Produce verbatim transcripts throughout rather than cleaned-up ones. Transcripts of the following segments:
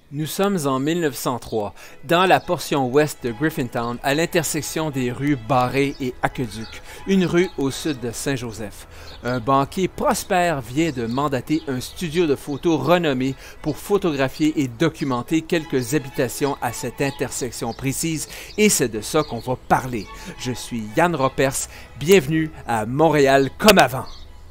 Nous sommes en mille neuf cent trois, dans la portion ouest de Griffintown, à l'intersection des rues Barré et Aqueduc, une rue au sud de Saint-Joseph. Un banquier prospère vient de mandater un studio de photos renommé pour photographier et documenter quelques habitations à cette intersection précise, et c'est de ça qu'on va parler. Je suis Yann Ropers, bienvenue à Montréal comme avant.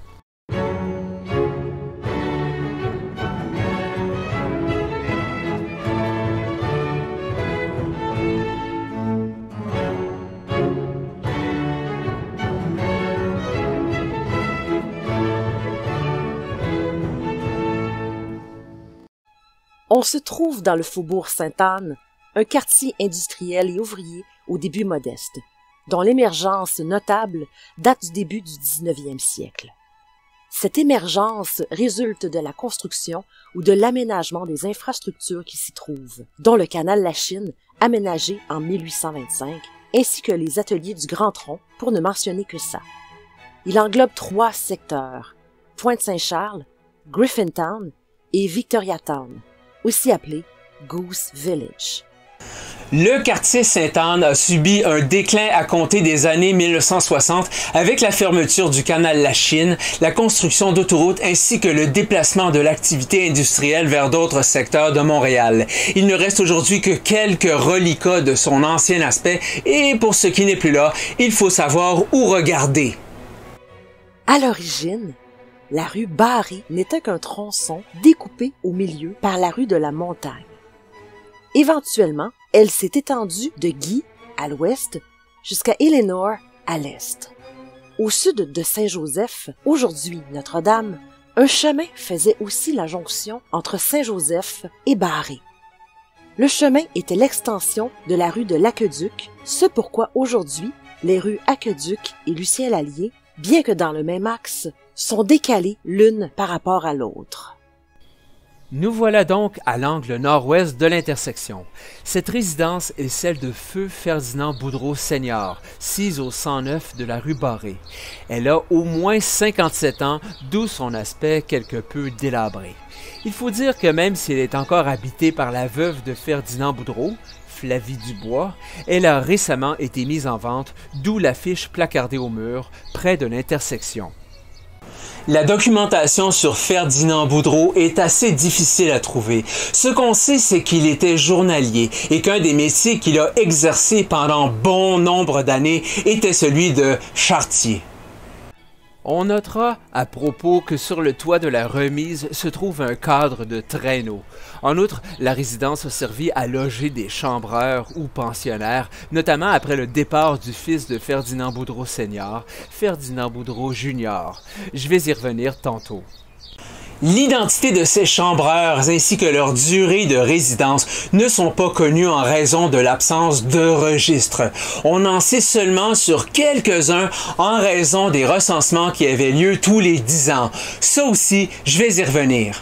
On se trouve dans le faubourg Sainte-Anne, un quartier industriel et ouvrier au début modeste, dont l'émergence notable date du début du dix-neuvième siècle. Cette émergence résulte de la construction ou de l'aménagement des infrastructures qui s'y trouvent, dont le canal Lachine, aménagé en mille huit cent vingt-cinq, ainsi que les ateliers du Grand Tronc, pour ne mentionner que ça. Il englobe trois secteurs, Pointe-Saint-Charles, Griffintown et Victoriatown, aussi appelé Goose Village. Le quartier Sainte-Anne a subi un déclin à compter des années mille neuf cent soixante avec la fermeture du canal Lachine, la construction d'autoroutes ainsi que le déplacement de l'activité industrielle vers d'autres secteurs de Montréal. Il ne reste aujourd'hui que quelques reliquats de son ancien aspect et pour ce qui n'est plus là, il faut savoir où regarder. À l'origine, la rue Barré n'était qu'un tronçon découpé au milieu par la rue de la Montagne. Éventuellement, elle s'est étendue de Guy, à l'ouest, jusqu'à Eleanor, à l'est. Au sud de Saint-Joseph, aujourd'hui Notre-Dame, un chemin faisait aussi la jonction entre Saint-Joseph et Barré. Le chemin était l'extension de la rue de l'Aqueduc, ce pourquoi aujourd'hui, les rues Aqueduc et Lucien-Lallier, bien que dans le même axe, sont décalées l'une par rapport à l'autre. Nous voilà donc à l'angle nord-ouest de l'intersection. Cette résidence est celle de feu Ferdinand Boudreau Senior, sise au cent neuf de la rue Barré. Elle a au moins cinquante-sept ans, d'où son aspect quelque peu délabré. Il faut dire que même si elle est encore habitée par la veuve de Ferdinand Boudreau, Flavie Dubois, elle a récemment été mise en vente, d'où l'affiche placardée au mur, près de l'intersection. La documentation sur Ferdinand Boudreau est assez difficile à trouver. Ce qu'on sait, c'est qu'il était journalier et qu'un des métiers qu'il a exercé pendant bon nombre d'années était celui de charretier. On notera à propos que sur le toit de la remise se trouve un cadre de traîneau. En outre, la résidence a servi à loger des chambreurs ou pensionnaires, notamment après le départ du fils de Ferdinand Boudreau Senior, Ferdinand Boudreau Junior. Je vais y revenir tantôt. L'identité de ces chambreurs ainsi que leur durée de résidence ne sont pas connues en raison de l'absence de registre. On en sait seulement sur quelques-uns en raison des recensements qui avaient lieu tous les dix ans. Ça aussi, je vais y revenir.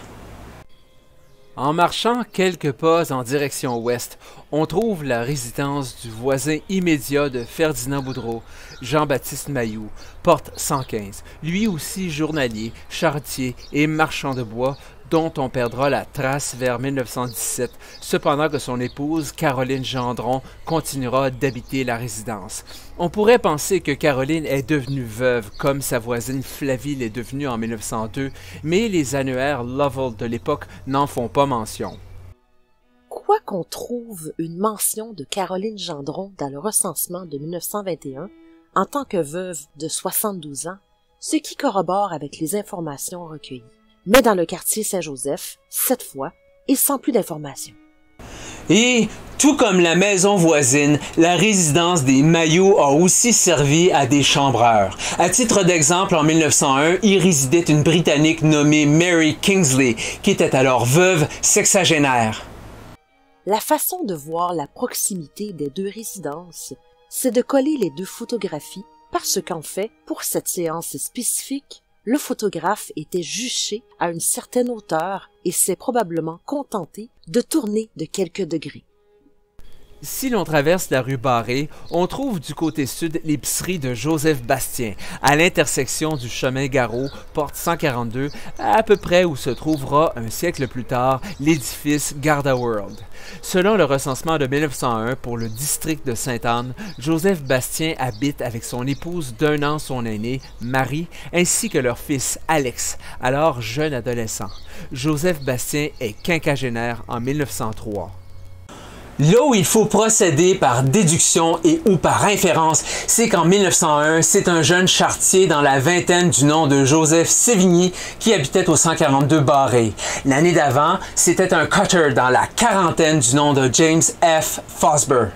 En marchant quelques pas en direction ouest, on trouve la résidence du voisin immédiat de Ferdinand Boudreau, Jean-Baptiste Mailloux, porte cent quinze, lui aussi journalier, charretier et marchand de bois, dont on perdra la trace vers mille neuf cent dix-sept, cependant que son épouse, Caroline Gendron, continuera d'habiter la résidence. On pourrait penser que Caroline est devenue veuve, comme sa voisine Flavie l'est devenue en mille neuf cent deux, mais les annuaires Lovell de l'époque n'en font pas mention. Quoi qu'on trouve une mention de Caroline Gendron dans le recensement de mille neuf cent vingt et un, en tant que veuve de soixante-douze ans, ce qui corrobore avec les informations recueillies. Mais dans le quartier Saint-Joseph, cette fois, et sans plus d'informations. Et, tout comme la maison voisine, la résidence des Mailloux a aussi servi à des chambreurs. À titre d'exemple, en mille neuf cent un, y résidait une Britannique nommée Mary Kingsley, qui était alors veuve sexagénaire. La façon de voir la proximité des deux résidences, c'est de coller les deux photographies, parce qu'en fait, pour cette séance spécifique, le photographe était juché à une certaine hauteur et s'est probablement contenté de tourner de quelques degrés. Si l'on traverse la rue Barré, on trouve du côté sud l'épicerie de Joseph Bastien, à l'intersection du chemin Garot, porte cent quarante-deux, à peu près où se trouvera un siècle plus tard l'édifice Garda World. Selon le recensement de mille neuf cent un pour le district de Sainte-Anne, Joseph Bastien habite avec son épouse d'un an son aînée, Marie, ainsi que leur fils Alex, alors jeune adolescent. Joseph Bastien est quinquagénaire en mille neuf cent trois. Là où il faut procéder par déduction et ou par inférence, c'est qu'en mille neuf cent un, c'est un jeune charretier dans la vingtaine du nom de Joseph Sévigny qui habitait au cent quarante-deux Barré. L'année d'avant, c'était un cutter dans la quarantaine du nom de James F. Fosber.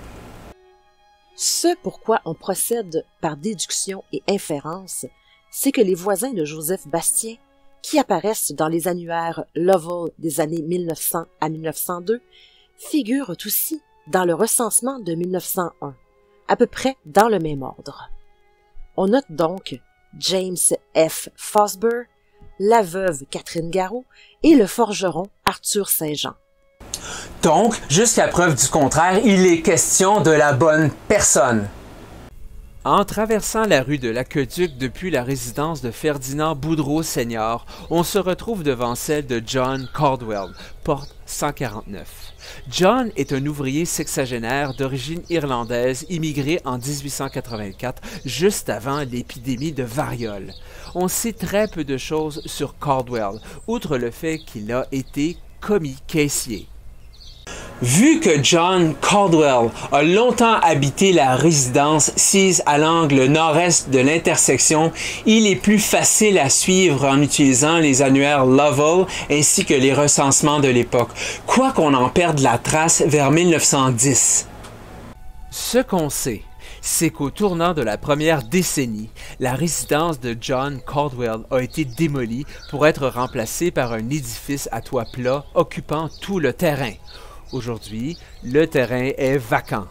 Ce pourquoi on procède par déduction et inférence, c'est que les voisins de Joseph Bastien, qui apparaissent dans les annuaires Lovell des années mille neuf cents à mille neuf cent deux, figurent aussi dans le recensement de mille neuf cent un, à peu près dans le même ordre. On note donc James F. Fosber, la veuve Catherine Garot et le forgeron Arthur Saint-Jean. Donc, jusqu'à preuve du contraire, il est question de la bonne personne. En traversant la rue de l'Aqueduc depuis la résidence de Ferdinand Boudreau Senior, on se retrouve devant celle de John Caldwell, porte cent quarante-neuf. John est un ouvrier sexagénaire d'origine irlandaise immigré en dix-huit cent quatre-vingt-quatre, juste avant l'épidémie de variole. On sait très peu de choses sur Caldwell, outre le fait qu'il a été commis caissier. Vu que John Caldwell a longtemps habité la résidence sise à l'angle nord-est de l'intersection, il est plus facile à suivre en utilisant les annuaires Lovell ainsi que les recensements de l'époque, quoi qu'on en perde la trace vers mille neuf cent dix. Ce qu'on sait, c'est qu'au tournant de la première décennie, la résidence de John Caldwell a été démolie pour être remplacée par un édifice à toit plat occupant tout le terrain. Aujourd'hui, le terrain est vacant.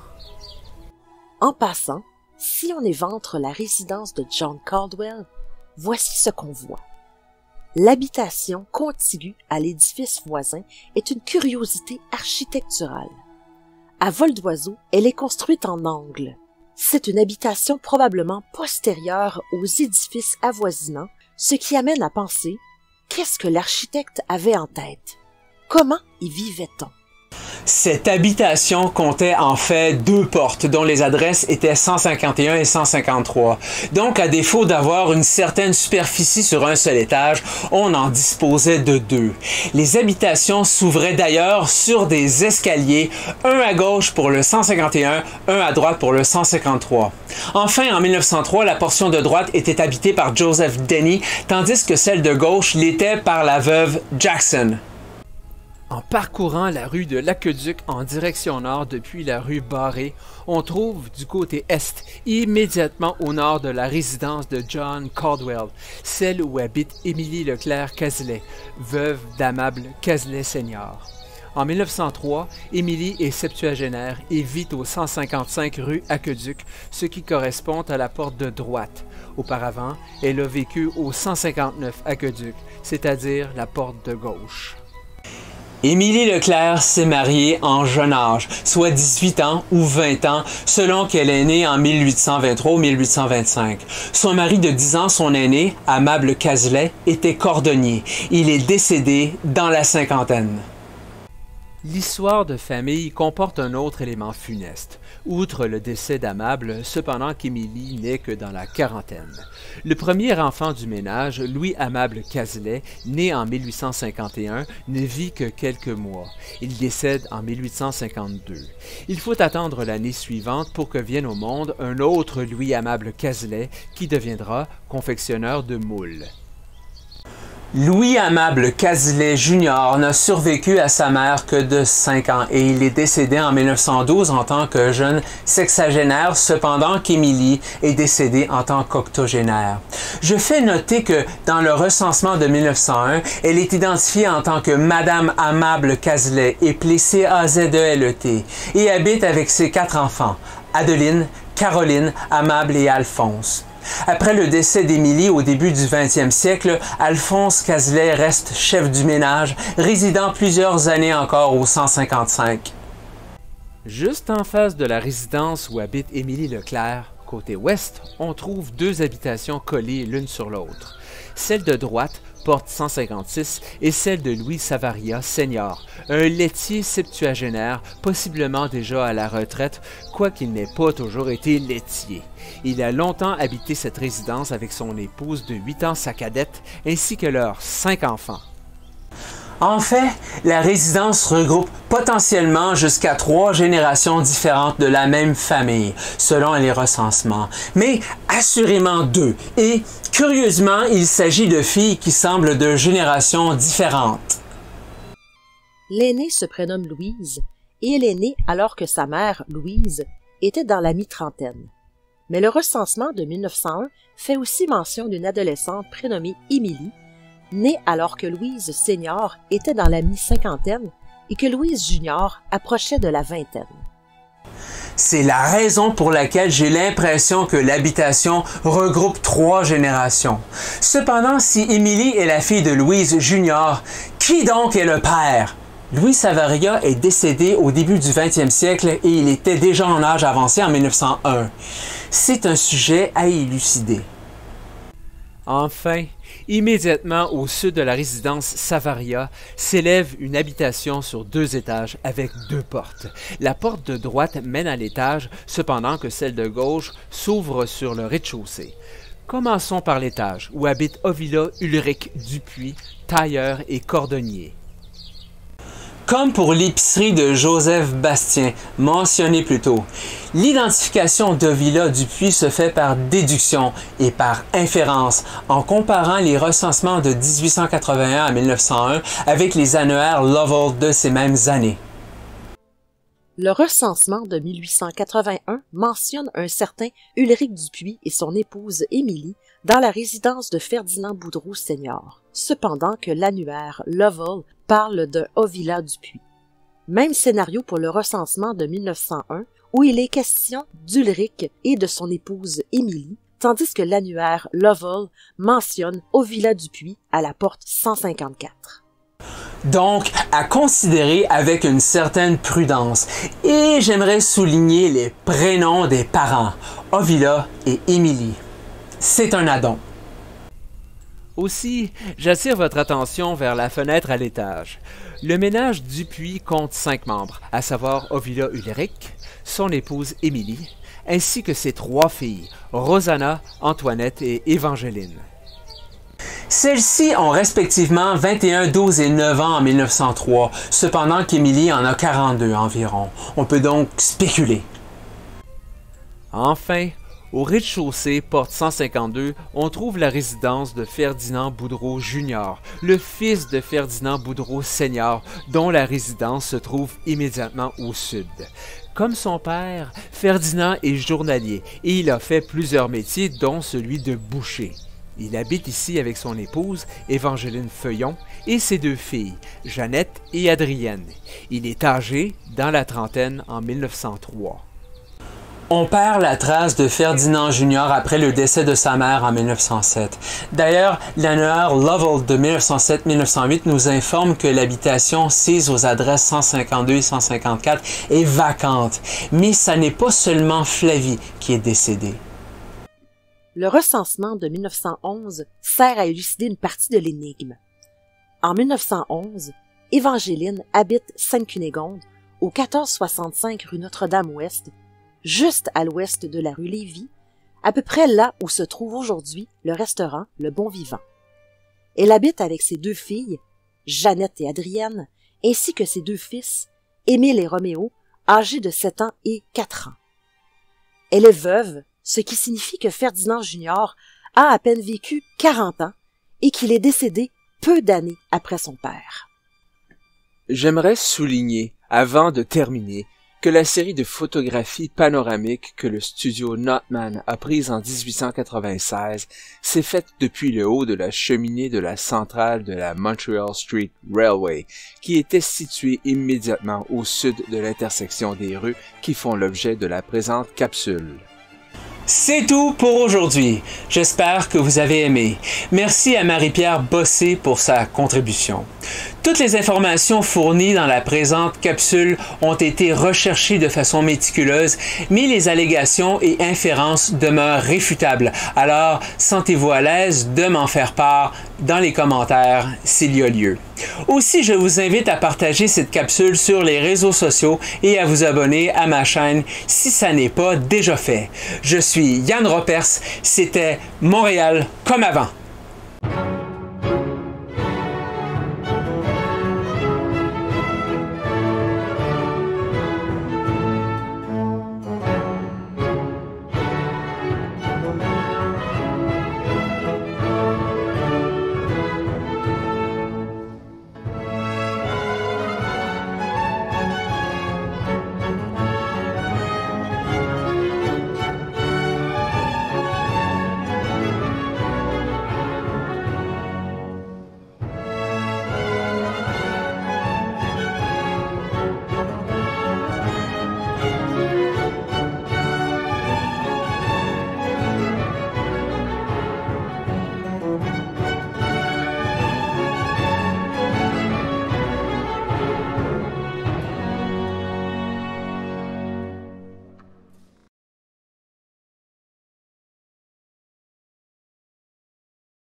En passant, si on éventre la résidence de John Caldwell, voici ce qu'on voit. L'habitation contiguë à l'édifice voisin est une curiosité architecturale. À vol d'oiseau, elle est construite en angle. C'est une habitation probablement postérieure aux édifices avoisinants, ce qui amène à penser qu'est-ce que l'architecte avait en tête? Comment y vivait-on? Cette habitation comptait en fait deux portes dont les adresses étaient cent cinquante et un et cent cinquante-trois. Donc, à défaut d'avoir une certaine superficie sur un seul étage, on en disposait de deux. Les habitations s'ouvraient d'ailleurs sur des escaliers, un à gauche pour le cent cinquante et un, un à droite pour le cent cinquante-trois. Enfin, en mille neuf cent trois, la portion de droite était habitée par Joseph Denny, tandis que celle de gauche l'était par la veuve Jackson. En parcourant la rue de l'Aqueduc en direction nord depuis la rue Barré, on trouve du côté est, immédiatement au nord de la résidence de John Caldwell, celle où habite Émilie Leclerc Cazelet, veuve d'Amable Cazelet Senior. En mille neuf cent trois, Émilie est septuagénaire et vit au cent cinquante-cinq rue Aqueduc, ce qui correspond à la porte de droite. Auparavant, elle a vécu au cent cinquante-neuf Aqueduc, c'est-à-dire la porte de gauche. Émilie Leclerc s'est mariée en jeune âge, soit dix-huit ans ou vingt ans, selon qu'elle est née en mille huit cent vingt-trois ou mille huit cent vingt-cinq. Son mari de dix ans, son aîné, Amable Cazelet, était cordonnier. Il est décédé dans la cinquantaine. L'histoire de famille comporte un autre élément funeste, outre le décès d'Amable, cependant qu'Émilie n'est que dans la quarantaine. Le premier enfant du ménage, Louis-Amable Cazelet, né en mille huit cent cinquante et un, ne vit que quelques mois. Il décède en mille huit cent cinquante-deux. Il faut attendre l'année suivante pour que vienne au monde un autre Louis-Amable Cazelet qui deviendra confectionneur de moules. Louis-Amable Cazelet junior n'a survécu à sa mère que de cinq ans et il est décédé en mille neuf cent douze en tant que jeune sexagénaire, cependant qu'Émilie est décédée en tant qu'octogénaire. Je fais noter que dans le recensement de mille neuf cent un, elle est identifiée en tant que Madame Amable Cazelet, appelée C A Z E L E T, et habite avec ses quatre enfants, Adeline, Caroline, Amable et Alphonse. Après le décès d'Émilie au début du vingtième siècle, Alphonse Cazelet reste chef du ménage, résidant plusieurs années encore au cent cinquante-cinq. Juste en face de la résidence où habite Émilie Leclerc, côté ouest, on trouve deux habitations collées l'une sur l'autre. Celle de droite porte cent cinquante-six et celle de Louis Savaria Senior, un laitier septuagénaire, possiblement déjà à la retraite, quoiqu'il n'ait pas toujours été laitier. Il a longtemps habité cette résidence avec son épouse de huit ans, sa cadette, ainsi que leurs cinq enfants. En fait, la résidence regroupe potentiellement jusqu'à trois générations différentes de la même famille, selon les recensements, mais assurément deux. Et curieusement, il s'agit de filles qui semblent de générations différentes. L'aînée se prénomme Louise et elle est née alors que sa mère, Louise, était dans la mi-trentaine. Mais le recensement de mille neuf cent un fait aussi mention d'une adolescente prénommée Émilie, née alors que Louise Senior était dans la mi-cinquantaine et que Louise Junior approchait de la vingtaine. C'est la raison pour laquelle j'ai l'impression que l'habitation regroupe trois générations. Cependant, si Émilie est la fille de Louise Junior, qui donc est le père? Louis Savaria est décédé au début du vingtième siècle et il était déjà en âge avancé en mille neuf cent un. C'est un sujet à élucider. Enfin, immédiatement au sud de la résidence Savaria s'élève une habitation sur deux étages avec deux portes. La porte de droite mène à l'étage, cependant que celle de gauche s'ouvre sur le rez-de-chaussée. Commençons par l'étage, où habite Ovila Ulrich Dupuis, tailleur et cordonnier. Comme pour l'épicerie de Joseph Bastien, mentionné plus tôt, l'identification d'Ovila Dupuis se fait par déduction et par inférence, en comparant les recensements de dix-huit cent quatre-vingt-un à mille neuf cent un avec les annuaires Lovell de ces mêmes années. Le recensement de mille huit cent quatre-vingt-un mentionne un certain Ulrich Dupuis et son épouse Émilie dans la résidence de Ferdinand Boudreau Senior, cependant que l'annuaire Lovell parle d'un Ovila Dupuis. Même scénario pour le recensement de mille neuf cent un, où il est question d'Ulrich et de son épouse Émilie, tandis que l'annuaire Lovell mentionne Ovila Dupuis à la porte cent cinquante-quatre. Donc, à considérer avec une certaine prudence. Et j'aimerais souligner les prénoms des parents, Ovila et Émilie. C'est un addon. Aussi, j'attire votre attention vers la fenêtre à l'étage. Le ménage Dupuis compte cinq membres, à savoir Ovila Ulrich, son épouse Émilie, ainsi que ses trois filles, Rosanna, Antoinette et Évangeline. Celles-ci ont respectivement vingt et un, douze et neuf ans en mille neuf cent trois, cependant qu'Émilie en a quarante-deux environ. On peut donc spéculer. Enfin, au rez-de-chaussée, porte cent cinquante-deux, on trouve la résidence de Ferdinand Boudreau Junior, le fils de Ferdinand Boudreau Senior, dont la résidence se trouve immédiatement au sud. Comme son père, Ferdinand est journalier et il a fait plusieurs métiers, dont celui de boucher. Il habite ici avec son épouse, Évangeline Feuillon, et ses deux filles, Jeannette et Adrienne. Il est âgé, dans la trentaine, en mille neuf cent trois. On perd la trace de Ferdinand Junior après le décès de sa mère en mille neuf cent sept. D'ailleurs, l'annuaire Lovell de mille neuf cent sept à mille neuf cent huit nous informe que l'habitation sise aux adresses cent cinquante-deux et cent cinquante-quatre est vacante. Mais ça n'est pas seulement Flavie qui est décédée. Le recensement de mille neuf cent onze sert à élucider une partie de l'énigme. En mille neuf cent onze, Évangeline habite Sainte-Cunégonde, au quatorze soixante-cinq rue Notre-Dame-Ouest, juste à l'ouest de la rue Lévis, à peu près là où se trouve aujourd'hui le restaurant Le Bon Vivant. Elle habite avec ses deux filles, Jeannette et Adrienne, ainsi que ses deux fils, Émile et Roméo, âgés de sept ans et quatre ans. Elle est veuve, ce qui signifie que Ferdinand Junior a à peine vécu quarante ans et qu'il est décédé peu d'années après son père. J'aimerais souligner, avant de terminer, que la série de photographies panoramiques que le studio Notman a prises en dix-huit cent quatre-vingt-seize s'est faite depuis le haut de la cheminée de la centrale de la Montreal Street Railway, qui était située immédiatement au sud de l'intersection des rues qui font l'objet de la présente capsule. C'est tout pour aujourd'hui. J'espère que vous avez aimé. Merci à Marie-Pierre Bossé pour sa contribution. Toutes les informations fournies dans la présente capsule ont été recherchées de façon méticuleuse, mais les allégations et inférences demeurent réfutables. Alors, sentez-vous à l'aise de m'en faire part dans les commentaires s'il y a lieu. Aussi, je vous invite à partager cette capsule sur les réseaux sociaux et à vous abonner à ma chaîne si ça n'est pas déjà fait. Je suis Yann Ropers, c'était Montréal comme avant.